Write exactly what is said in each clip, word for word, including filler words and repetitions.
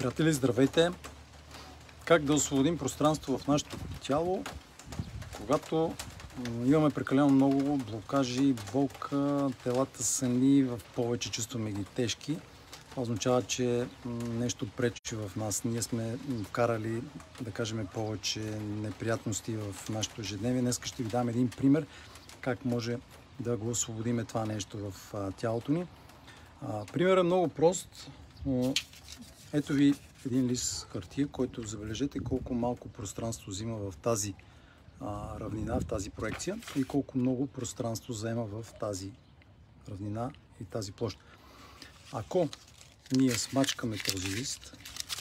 Приятели, здравейте! Как да освободим пространство в нашето тяло, когато имаме прекалено много блокажи, болка, телата са ни в повече, чувстваме ги тежки. Това означава, че нещо пречи в нас. Ние сме вкарали, да кажем, повече неприятности в нашето ежедневие. Днес ще ви дам един пример как може да го освободиме това нещо в тялото ни. Примерът е много прост. Ето ви един лист хартия, който забележете колко малко пространство взима в тази а, равнина, в тази проекция и колко много пространство заема в тази равнина и тази площ. Ако ние смачкаме този лист,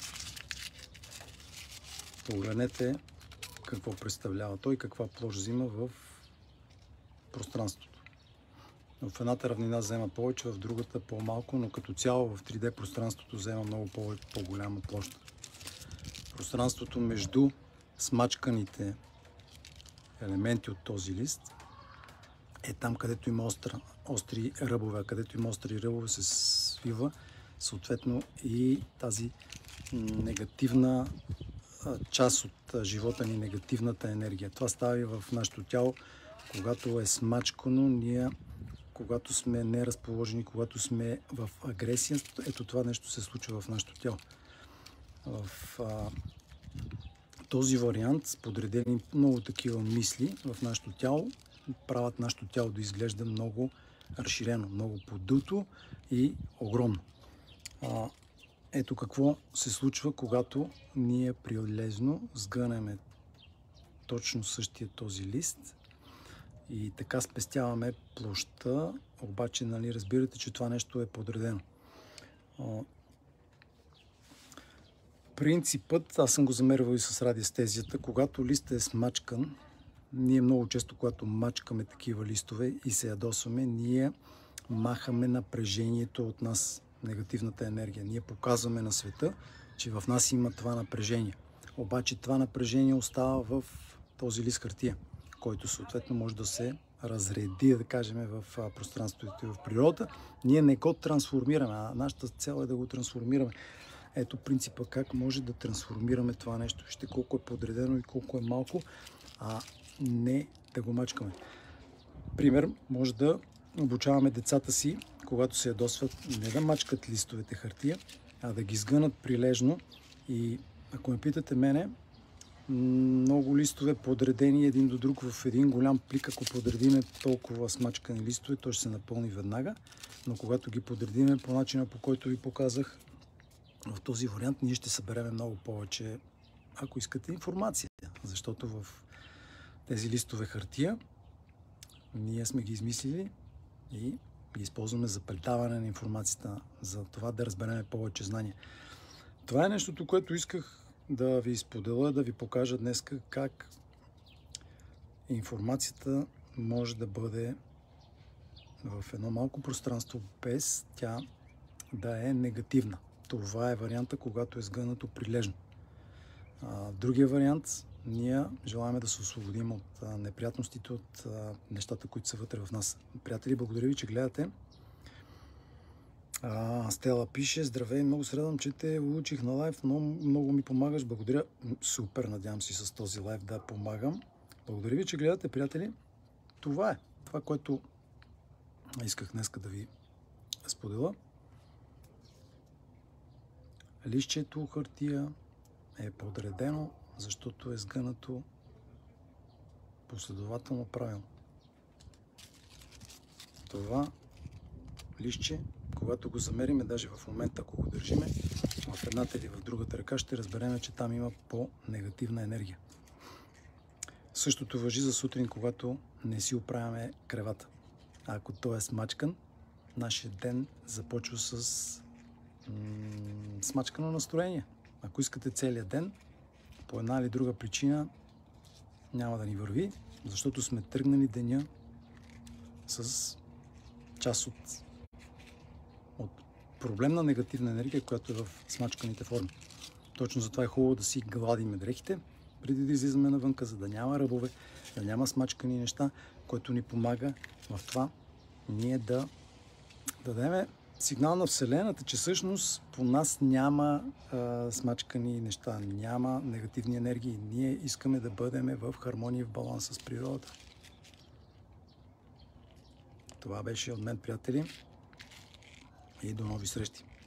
погледнете какво представлява той, каква площ взима в пространството. В едната равнина взема повече, в другата по-малко, но като цяло в три Д пространството взема много по-голяма площ. Пространството между смачканите елементи от този лист е там, където има остра, остри ръбове, а където има остри ръбове се свива съответно и тази негативна част от живота ни, негативната енергия. Това става и в нашето тяло, когато е смачкано, ние когато сме неразположени, когато сме в агресия, ето това нещо се случва в нашето тяло. В а, този вариант, подредени много такива мисли в нашето тяло, правят нашето тяло да изглежда много разширено, много подуто и огромно. А, ето какво се случва, когато ние прилезно сгънеме точно същия този лист. И така спестяваме площта, обаче, нали, разбирате, че това нещо е подредено. Принципът, аз съм го замервал и с радиестезията, когато листът е смачкан, ние много често, когато мачкаме такива листове и се ядосваме, ние махаме напрежението от нас, негативната енергия. Ние показваме на света, че в нас има това напрежение. Обаче това напрежение остава в този лист хартия, който съответно може да се разреди, да кажем, в пространството и в природата. Ние не го трансформираме, а нашата цел е да го трансформираме. Ето принципа как може да трансформираме това нещо. Вижте колко е подредено и колко е малко, а не да го мачкаме. Пример, може да обучаваме децата си, когато се ядосват, не да мачкат листовете хартия, а да ги сгънат прилежно. И ако ме питате мене, много листове подредени един до друг в един голям плик, ако подредиме толкова смачкани листове, той ще се напълни веднага, но когато ги подредиме по начина, по който ви показах в този вариант, ние ще съберем много повече, ако искате, информация, защото в тези листове хартия ние сме ги измислили и ги използваме за предаване на информацията, за това да разберем повече знания. Това е нещото, което исках да ви споделя, да ви покажа днес как информацията може да бъде в едно малко пространство, без тя да е негативна. Това е варианта, когато е сгънато прилежно. Другия вариант, ние желаем да се освободим от неприятностите, от нещата, които са вътре в нас. Приятели, благодаря ви, че гледате. А, Стела пише: здравей, много се радвам, че те учих на лайв, но много ми помагаш. Благодаря. Супер, надявам се с този лайв да помагам. Благодаря ви, че гледате, приятели. Това е. Това, което исках днес да ви споделя. Листчето хартия е подредено, защото е сгънато последователно правилно. Това листче, когато го замериме, даже в момента, ако го държиме в едната или в другата ръка, ще разберем, че там има по-негативна енергия. Същото важи за сутрин, когато не си оправяме кревата. Ако той е смачкан, нашия ден започва с смачкано настроение. Ако искате целият ден, по една или друга причина няма да ни върви, защото сме тръгнали деня с част от от проблемна негативна енергия, която е в смачканите форми. Точно затова е хубаво да си гладиме дрехите, преди да излизаме навънка, за да няма ръбове, да няма смачкани неща, което ни помага в това ние да дадем сигнал на Вселената, че всъщност по нас няма а, смачкани неща, няма негативни енергии. Ние искаме да бъдем в хармония и в баланс с природата. Това беше от мен, приятели, и до нови срещи.